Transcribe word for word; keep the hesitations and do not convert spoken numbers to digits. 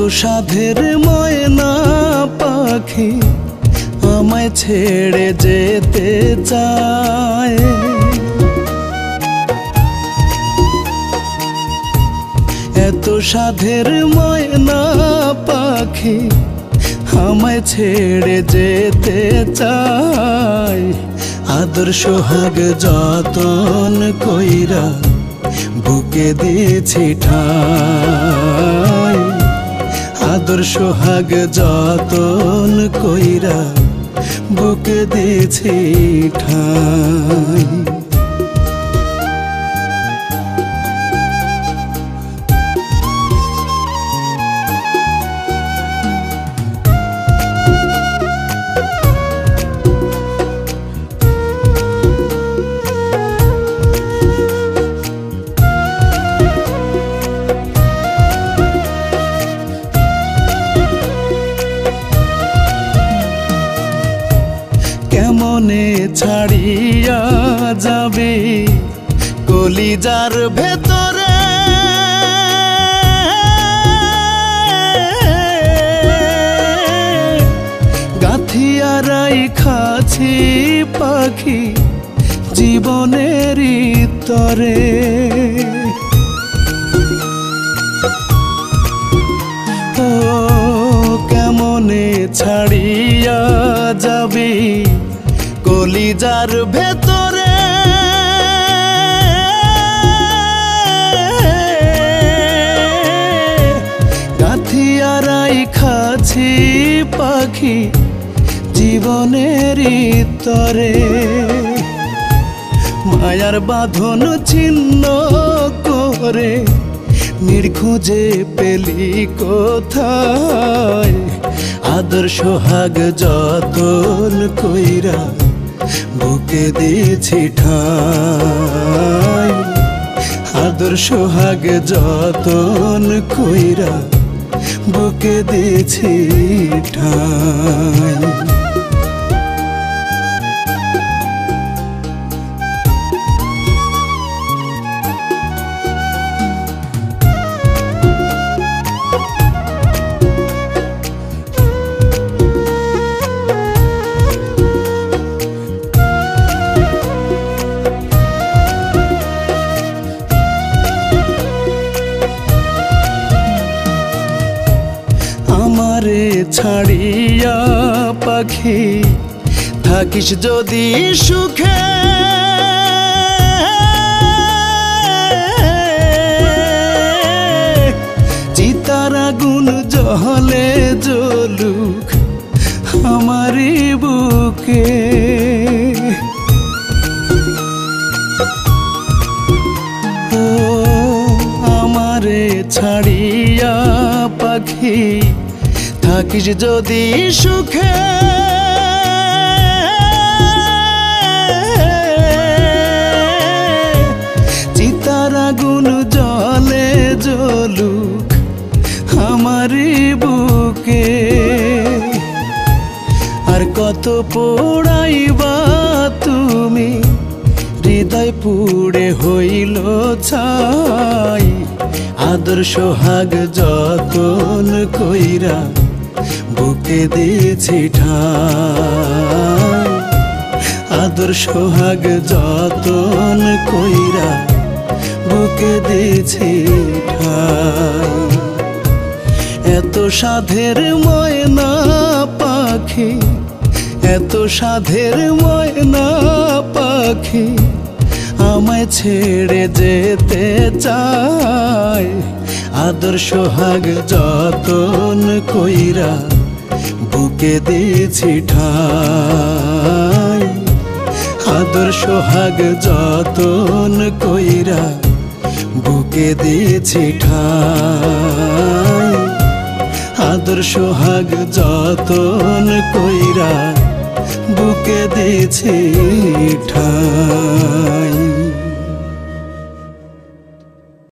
সাধের ময়না পাখি আমায় ছেড়ে যেতে চায়। এত সাধের ময়না পাখি আমায় ছেড়ে যেতে চায়। আদর সোহাগ যতন কইরা বুকে দিয়েছি ঠাই। আদর সোহাগ যতন কইরা বুকে দিয়েছি ঠাই। কেমনে ছাড়িয়া যাবে কলিজার ভেতরে গাথিয়া রাইখাছি পাখি জীবনের তরে। ও কেমনে ছাড়িয়া যাবে কলিজার ভেতরে গাথিয়া রাইখাছি পাখি জীবনের তরে। মায়ার বাঁধন ছিন্ন করে নির্খোঁজে পেলি কোথায়। আদর সোহাগ যতন কইরা বুকে দিয়েছি ঠাই। আদর সোহাগ যতন কইরা বুকে দিয়েছি ঠাই। আমারে ছাড়িয়া পাখি থাকিস যদি সুখে চিতার আগুন জলে জ্বলুক আমারি বুকে। ও আমারে ছাড়িয়া পাখি থাকিস যদি সুখে চিতার আগুন জলে জ্বলুক আমারি বুকে। আর কত পোড়াইবা তুমি হৃদয় পুড়ে হইল ছাই। আদর সোহাগ যতন কইরা বুকে দিয়েছি ঠাই। আদর সোহাগ যতন কইরা বুকে দিয়েছি ঠাই। এত সাধের ময়না পাখি এত সাধের ময়না পাখি আমায় ছেড়ে যেতে চায়। আদর সোহাগ যতন কইরা বুকে দিয়েছি ঠাই। আদর সোহাগ যতন কইরা বুকে দিয়েছি ঠাই। আদর সোহাগ যতন কইরা বুকে দিয়েছি ঠাই।